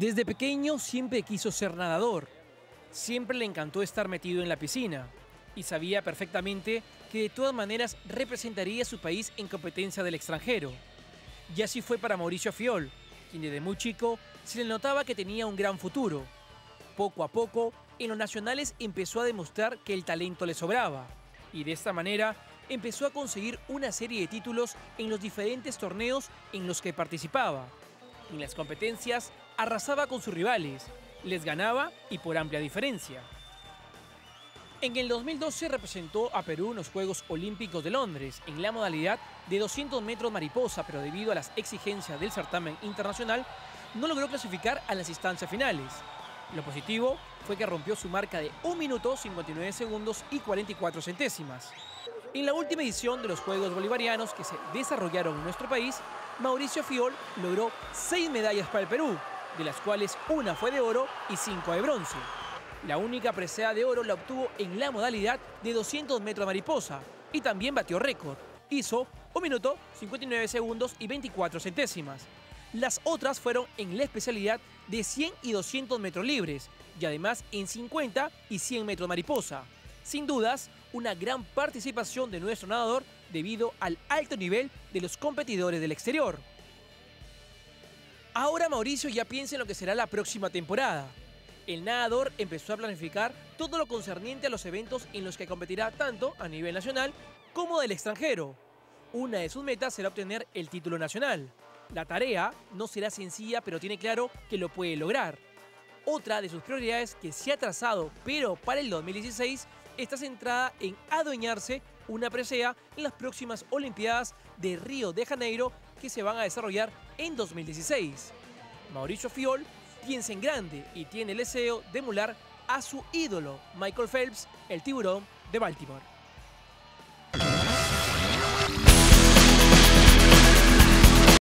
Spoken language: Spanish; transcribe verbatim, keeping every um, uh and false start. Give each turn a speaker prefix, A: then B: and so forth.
A: Desde pequeño siempre quiso ser nadador. Siempre le encantó estar metido en la piscina y sabía perfectamente que de todas maneras representaría a su país en competencia del extranjero. Y así fue para Mauricio Fiol, quien desde muy chico se le notaba que tenía un gran futuro. Poco a poco, en los nacionales empezó a demostrar que el talento le sobraba y de esta manera empezó a conseguir una serie de títulos en los diferentes torneos en los que participaba. En las competencias arrasaba con sus rivales, les ganaba y por amplia diferencia. En el dos mil doce representó a Perú en los Juegos Olímpicos de Londres en la modalidad de doscientos metros mariposa, pero debido a las exigencias del certamen internacional no logró clasificar a las instancias finales. Lo positivo fue que rompió su marca de un minuto cincuenta y nueve segundos y cuarenta y cuatro centésimas. En la última edición de los Juegos Bolivarianos que se desarrollaron en nuestro país, Mauricio Fiol logró seis medallas para el Perú, de las cuales una fue de oro y cinco de bronce. La única presea de oro la obtuvo en la modalidad de doscientos metros mariposa y también batió récord. Hizo un minuto cincuenta y nueve segundos y veinticuatro centésimas. Las otras fueron en la especialidad de cien y doscientos metros libres y además en cincuenta y cien metros mariposa. Sin dudas, una gran participación de nuestro nadador debido al alto nivel de los competidores del exterior. Ahora Mauricio ya piensa en lo que será la próxima temporada. El nadador empezó a planificar todo lo concerniente a los eventos en los que competirá tanto a nivel nacional como del extranjero. Una de sus metas será obtener el título nacional. La tarea no será sencilla, pero tiene claro que lo puede lograr. Otra de sus prioridades que se ha trazado, pero para el dos mil dieciséis, está centrada en adueñarse una presea en las próximas Olimpiadas de Río de Janeiro que se van a desarrollar en dos mil dieciséis. Mauricio Fiol piensa en grande y tiene el deseo de emular a su ídolo, Michael Phelps, el tiburón de Baltimore.